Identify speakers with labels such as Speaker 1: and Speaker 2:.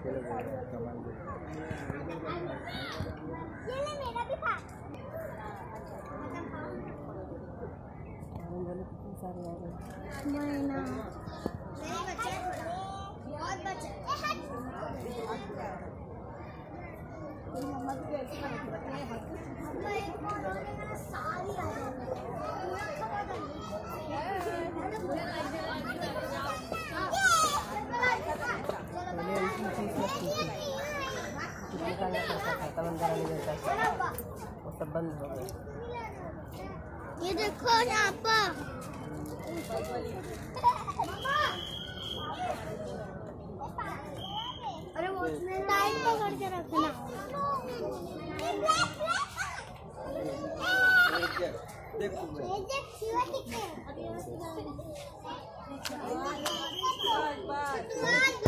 Speaker 1: मेरा भी खा। सारे आ गए। मैना बहुत बच्चे वो सब बंद हो गए। ये देखो यहाँ पर अरे वो टाइम पकड़ के रखना। देख